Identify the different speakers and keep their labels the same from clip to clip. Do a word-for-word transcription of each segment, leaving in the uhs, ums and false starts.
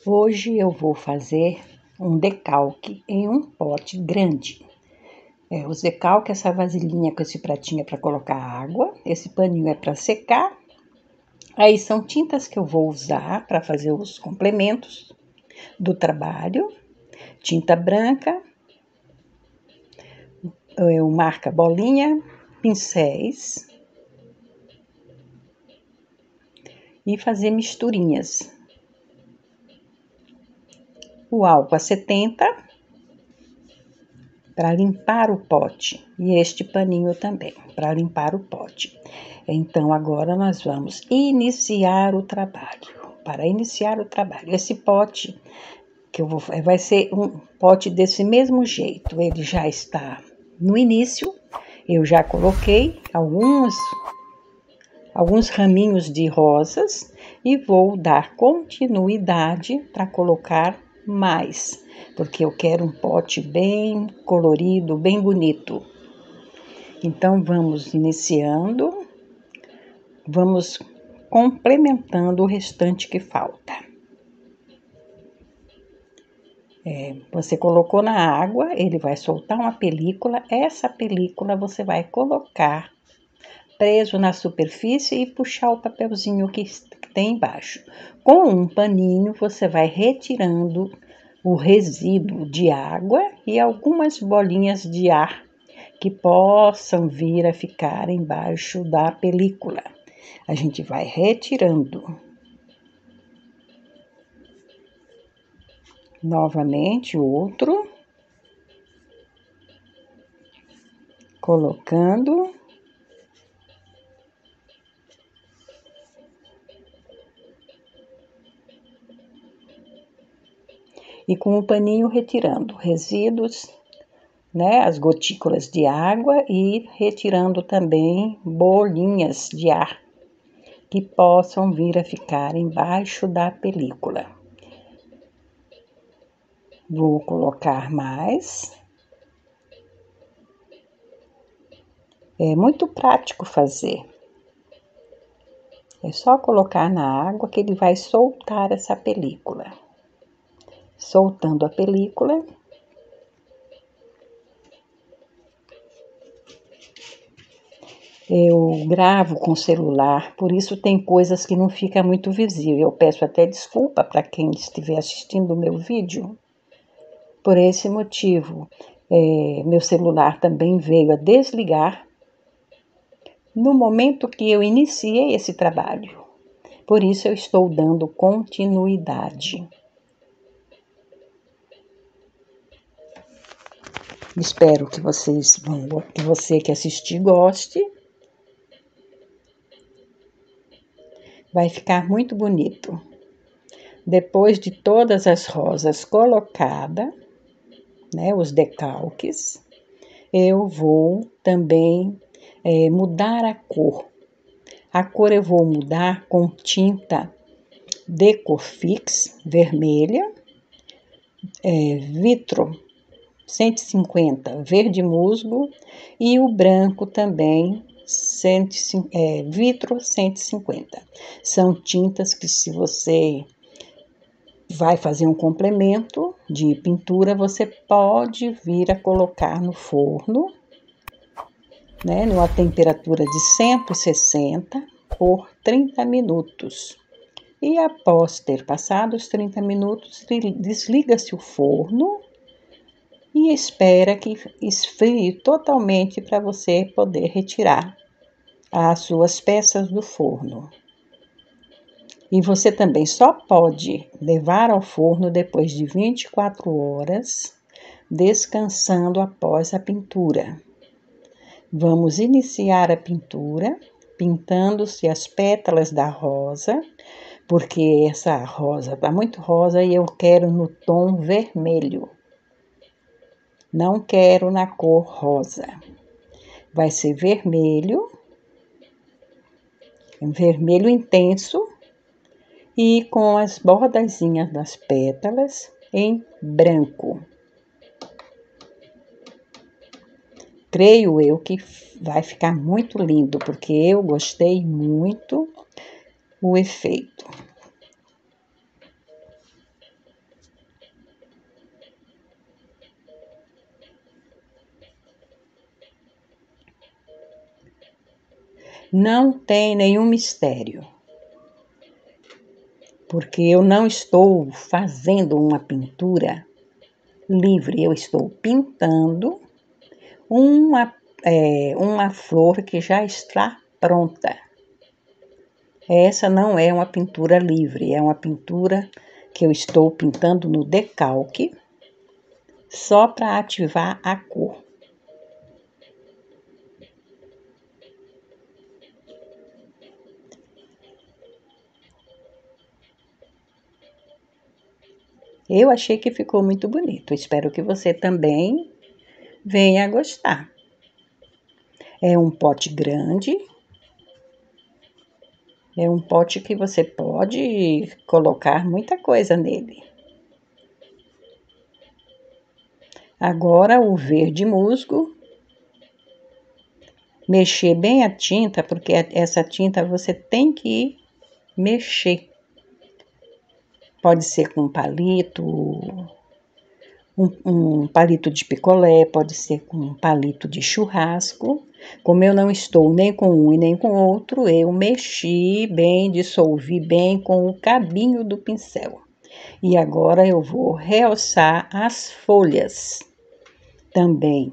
Speaker 1: Hoje eu vou fazer um decalque em um pote grande. É, os decalques, essa vasilhinha com esse pratinho é para colocar água, esse paninho é para secar. Aí são tintas que eu vou usar para fazer os complementos do trabalho. Tinta branca, eu marca bolinha, pincéis e fazer misturinhas. O álcool a setenta para limpar o pote e este paninho também para limpar o pote. Então agora nós vamos iniciar o trabalho. Para iniciar o trabalho, esse pote que eu vou vai ser um pote desse mesmo jeito. Ele já está no início. Eu já coloquei alguns alguns raminhos de rosas e vou dar continuidade para colocar mais, porque eu quero um pote bem colorido, bem bonito. Então vamos iniciando, vamos complementando o restante que falta. É, você colocou na água, ele vai soltar uma película, essa película você vai colocar preso na superfície e puxar o papelzinho que tem embaixo. Com um paninho, você vai retirando o resíduo de água e algumas bolinhas de ar que possam vir a ficar embaixo da película. A gente vai retirando. Novamente, outro. Colocando. E com o paninho retirando resíduos, né, as gotículas de água e retirando também bolinhas de ar que possam vir a ficar embaixo da película. Vou colocar mais. É muito prático fazer. É só colocar na água que ele vai soltar essa película. Soltando a película. Eu gravo com celular, por isso tem coisas que não fica muito visível. Eu peço até desculpa para quem estiver assistindo o meu vídeo. Por esse motivo, é, meu celular também veio a desligar no momento que eu iniciei esse trabalho. Por isso eu estou dando continuidade. Espero que vocês vão, que você que assistir goste. Vai ficar muito bonito. Depois de todas as rosas colocadas, né, os decalques, eu vou também é, mudar a cor. A cor eu vou mudar com tinta Decofix vermelha, é, Vitro cento e cinquenta verde musgo e o branco também cento, é, Vitro cento e cinquenta. São tintas que, se você vai fazer um complemento de pintura, você pode vir a colocar no forno, né, numa temperatura de cento e sessenta por trinta minutos. E após ter passado os trinta minutos, desliga-se o forno e espera que esfrie totalmente para você poder retirar as suas peças do forno. E você também só pode levar ao forno depois de vinte e quatro horas, descansando após a pintura. Vamos iniciar a pintura, pintando-se as pétalas da rosa, porque essa rosa está muito rosa e eu quero no tom vermelho. Não quero na cor rosa. Vai ser vermelho, um vermelho intenso, e com as bordazinhas das pétalas em branco. Creio eu que vai ficar muito lindo, porque eu gostei muito o efeito. Não tem nenhum mistério, porque eu não estou fazendo uma pintura livre, eu estou pintando uma, é, uma flor que já está pronta. Essa não é uma pintura livre, é uma pintura que eu estou pintando no decalque, só para ativar a cor. Eu achei que ficou muito bonito, espero que você também venha a gostar. É um pote grande, é um pote que você pode colocar muita coisa nele. Agora o verde musgo, mexer bem a tinta, porque essa tinta você tem que mexer. Pode ser com um palito, um, um palito de picolé, pode ser com um palito de churrasco. Como eu não estou nem com um e nem com outro, eu mexi bem, dissolvi bem com o cabinho do pincel. E agora eu vou realçar as folhas também.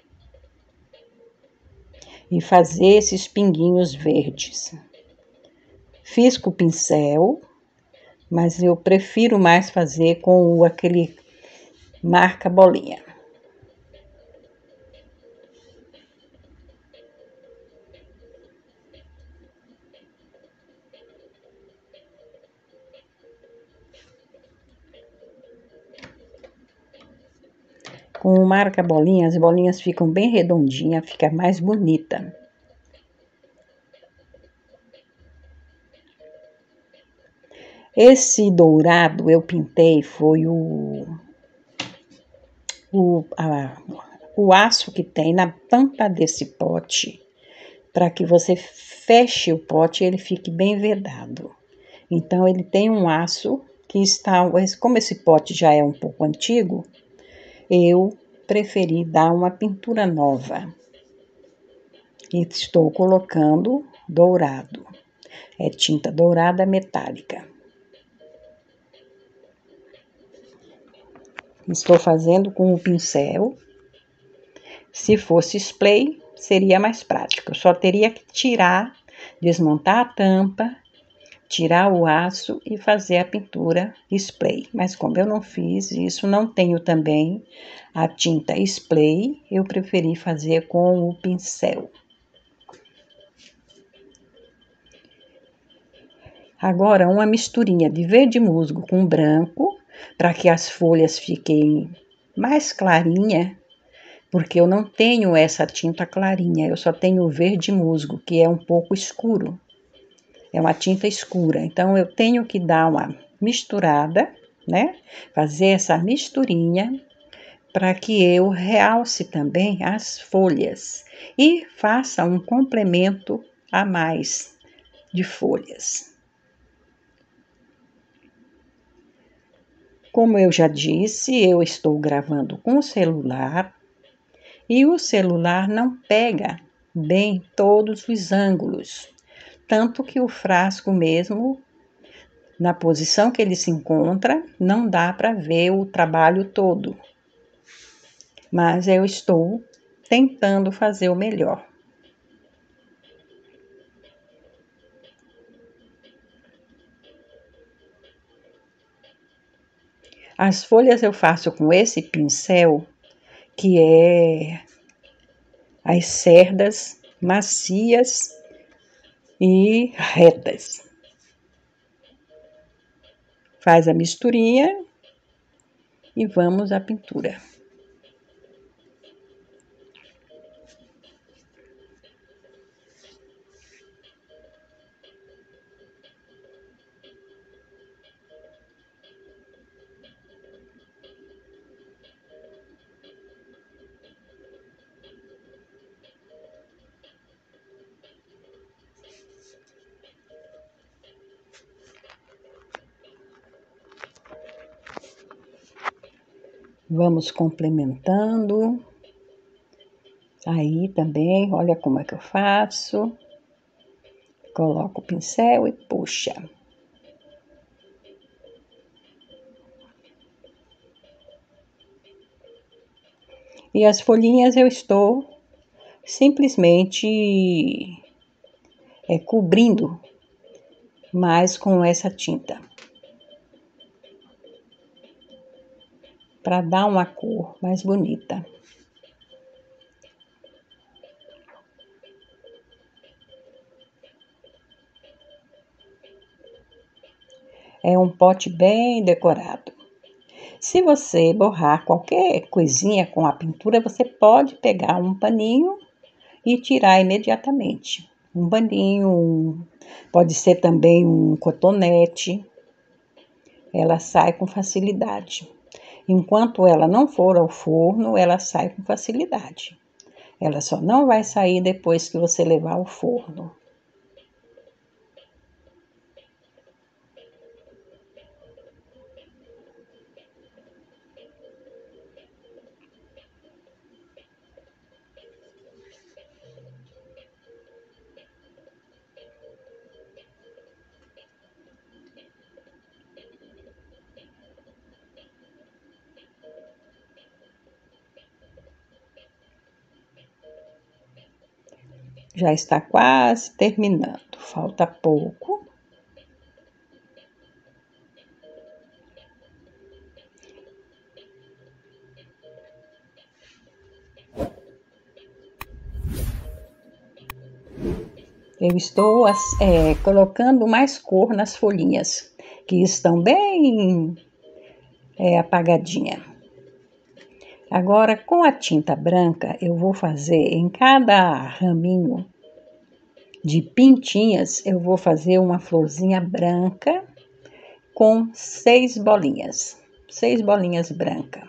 Speaker 1: E fazer esses pinguinhos verdes. Fiz com o pincel, mas eu prefiro mais fazer com o, aquele marca bolinha. Com o marca bolinha, as bolinhas ficam bem redondinhas, fica mais bonita. Esse dourado eu pintei foi o, o, a, o aço que tem na tampa desse pote, para que você feche o pote e ele fique bem vedado. Então, ele tem um aço que está, como esse pote já é um pouco antigo, eu preferi dar uma pintura nova. E estou colocando dourado, é tinta dourada metálica. Estou fazendo com o pincel. Se fosse spray, seria mais prático. Eu só teria que tirar, desmontar a tampa, tirar o aço e fazer a pintura spray. Mas como eu não fiz isso, não tenho também a tinta spray, eu preferi fazer com o pincel. Agora, uma misturinha de verde musgo com branco, para que as folhas fiquem mais clarinha, porque eu não tenho essa tinta clarinha, eu só tenho o verde musgo, que é um pouco escuro. É uma tinta escura, então eu tenho que dar uma misturada, né? Fazer essa misturinha para que eu realce também as folhas e faça um complemento a mais de folhas. Como eu já disse, eu estou gravando com o celular e o celular não pega bem todos os ângulos, tanto que o frasco mesmo, na posição que ele se encontra, não dá para ver o trabalho todo. Mas eu estou tentando fazer o melhor. As folhas eu faço com esse pincel, que é as cerdas macias e retas. Faz a misturinha e vamos à pintura. Vamos complementando. Aí também, olha como é que eu faço. Coloca o pincel e puxa. E as folhinhas eu estou simplesmente é, cobrindo mais com essa tinta, para dar uma cor mais bonita. É um pote bem decorado. Se você borrar qualquer coisinha com a pintura, você pode pegar um paninho e tirar imediatamente. Um paninho, um, pode ser também um cotonete. Ela sai com facilidade. Enquanto ela não for ao forno, ela sai com facilidade. Ela só não vai sair depois que você levar ao forno. Já está quase terminando, falta pouco. Eu estou é, colocando mais cor nas folhinhas, que estão bem é, apagadinha. Agora, com a tinta branca, eu vou fazer em cada raminho de pintinhas, eu vou fazer uma florzinha branca com seis bolinhas, seis bolinhas brancas.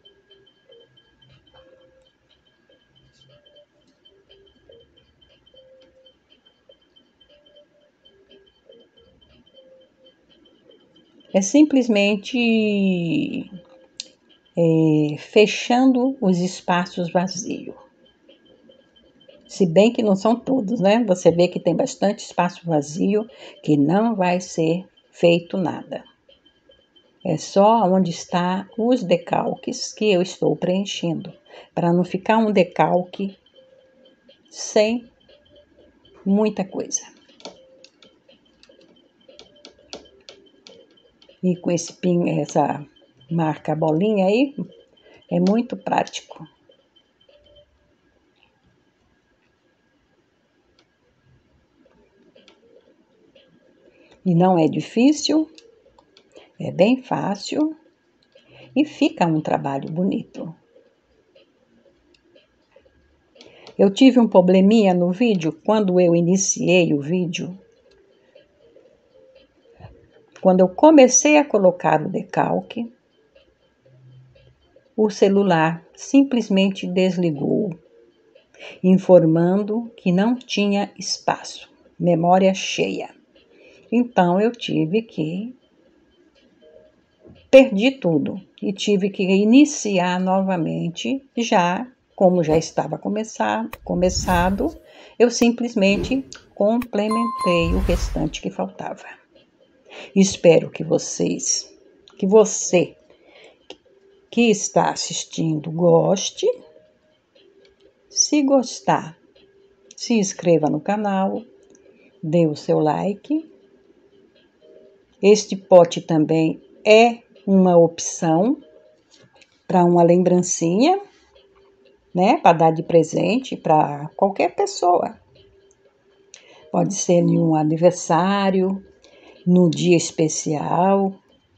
Speaker 1: É simplesmente é, fechando os espaços vazios. Se bem que não são todos, né? Você vê que tem bastante espaço vazio que não vai ser feito nada. É só onde está os decalques que eu estou preenchendo, para não ficar um decalque sem muita coisa. E com esse pin, essa marca bolinha aí, é muito prático. E não é difícil, é bem fácil e fica um trabalho bonito. Eu tive um probleminha no vídeo, quando eu iniciei o vídeo. Quando eu comecei a colocar o decalque, o celular simplesmente desligou, informando que não tinha espaço, memória cheia. Então eu tive que perdi tudo e tive que iniciar novamente, já como já estava começar, começado, eu simplesmente complementei o restante que faltava. Espero que vocês, que você que está assistindo goste. Se gostar, se inscreva no canal, dê o seu like. Este pote também é uma opção para uma lembrancinha, né? Para dar de presente para qualquer pessoa. Pode ser em um aniversário, num dia especial.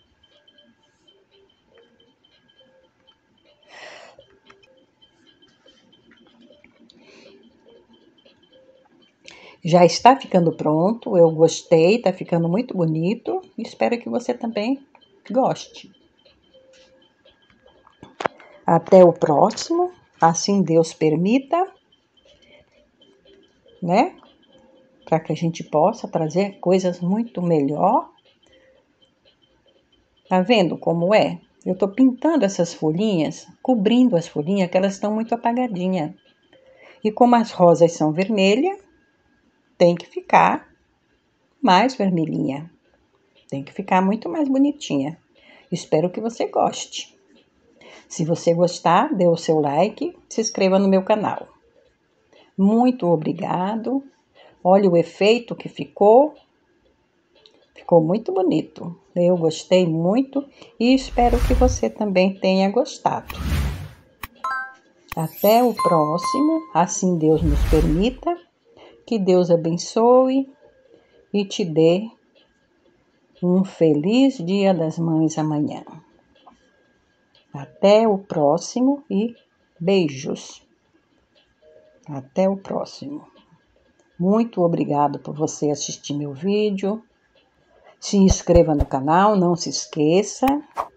Speaker 1: Já está ficando pronto, eu gostei, está ficando muito bonito. Espero que você também goste. Até o próximo, assim Deus permita, né? Para que a gente possa trazer coisas muito melhor. Tá vendo como é? Eu tô pintando essas folhinhas, cobrindo as folhinhas, que elas estão muito apagadinhas. E como as rosas são vermelhas, tem que ficar mais vermelhinha. Tem que ficar muito mais bonitinha. Espero que você goste. Se você gostar, dê o seu like, se inscreva no meu canal. Muito obrigado. Olha o efeito que ficou. Ficou muito bonito. Eu gostei muito e espero que você também tenha gostado. Até o próximo, assim Deus nos permita. Que Deus abençoe e te dê um feliz Dia das Mães amanhã. Até o próximo e beijos. Até o próximo. Muito obrigado por você assistir meu vídeo. Se inscreva no canal, não se esqueça.